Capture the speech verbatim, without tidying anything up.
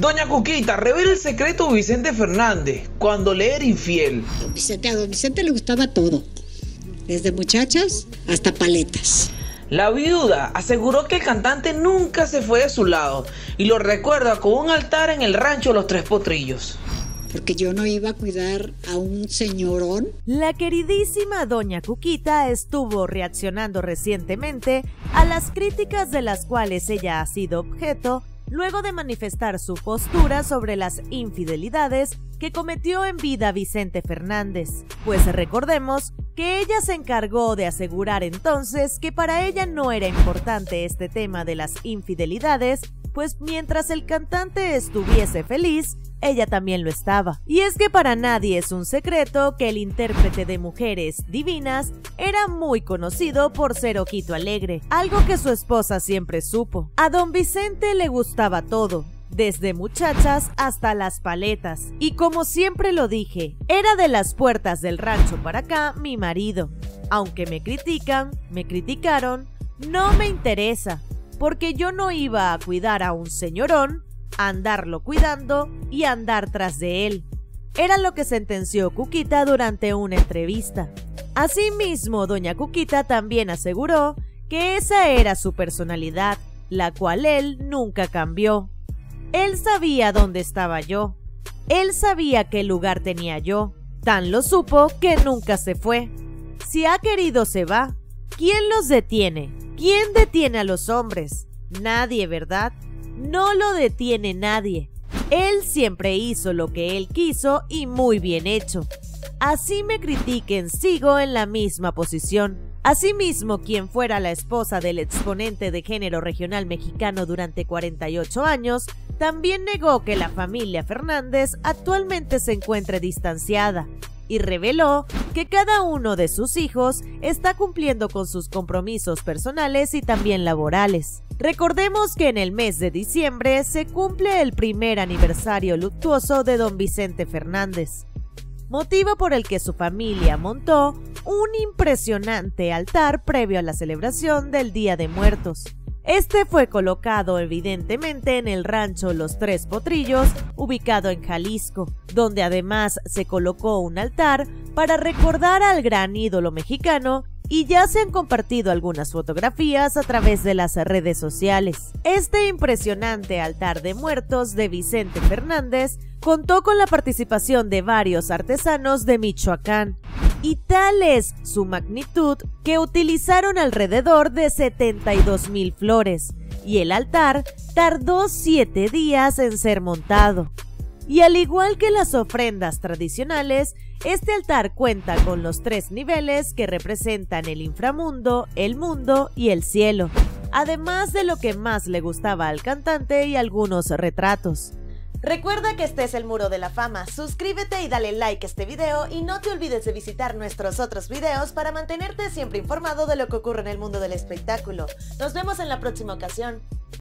Doña Cuquita revela el secreto de Vicente Fernández cuando le era infiel. Don Vicente, a don Vicente le gustaba todo, desde muchachas hasta paletas. La viuda aseguró que el cantante nunca se fue de su lado y lo recuerda con un altar en el rancho Los Tres Potrillos. Porque yo no iba a cuidar a un señorón. La queridísima Doña Cuquita estuvo reaccionando recientemente a las críticas de las cuales ella ha sido objeto luego de manifestar su postura sobre las infidelidades que cometió en vida Vicente Fernández. Pues recordemos que ella se encargó de asegurar entonces que para ella no era importante este tema de las infidelidades, pues mientras el cantante estuviese feliz, ella también lo estaba. Y es que para nadie es un secreto que el intérprete de Mujeres Divinas era muy conocido por ser ojito alegre, algo que su esposa siempre supo. A don Vicente le gustaba todo, desde muchachas hasta las paletas. Y como siempre lo dije, era de las puertas del rancho para acá mi marido. Aunque me critican, me criticaron, no me interesa, porque yo no iba a cuidar a un señorón, a andarlo cuidando y a andar tras de él. Era lo que sentenció Cuquita durante una entrevista. Asimismo, doña Cuquita también aseguró que esa era su personalidad, la cual él nunca cambió. Él sabía dónde estaba yo. Él sabía qué lugar tenía yo. Tan lo supo que nunca se fue. Si ha querido se va. ¿Quién los detiene? ¿Quién detiene a los hombres? Nadie, ¿verdad? No lo detiene nadie. Él siempre hizo lo que él quiso y muy bien hecho. Así me critiquen, sigo en la misma posición. Asimismo, quien fuera la esposa del exponente de género regional mexicano durante cuarenta y ocho años, también negó que la familia Fernández actualmente se encuentre distanciada y reveló que cada uno de sus hijos está cumpliendo con sus compromisos personales y también laborales. Recordemos que en el mes de diciembre se cumple el primer aniversario luctuoso de don Vicente Fernández, motivo por el que su familia montó un impresionante altar previo a la celebración del Día de Muertos. Este fue colocado evidentemente en el rancho Los Tres Potrillos, ubicado en Jalisco, donde además se colocó un altar para recordar al gran ídolo mexicano, y ya se han compartido algunas fotografías a través de las redes sociales. Este impresionante altar de muertos de Vicente Fernández contó con la participación de varios artesanos de Michoacán, y tal es su magnitud que utilizaron alrededor de setenta y dos mil flores, y el altar tardó siete días en ser montado. Y al igual que las ofrendas tradicionales, este altar cuenta con los tres niveles que representan el inframundo, el mundo y el cielo, además de lo que más le gustaba al cantante y algunos retratos. Recuerda que este es el Muro de la Fama, suscríbete y dale like a este video y no te olvides de visitar nuestros otros videos para mantenerte siempre informado de lo que ocurre en el mundo del espectáculo. Nos vemos en la próxima ocasión.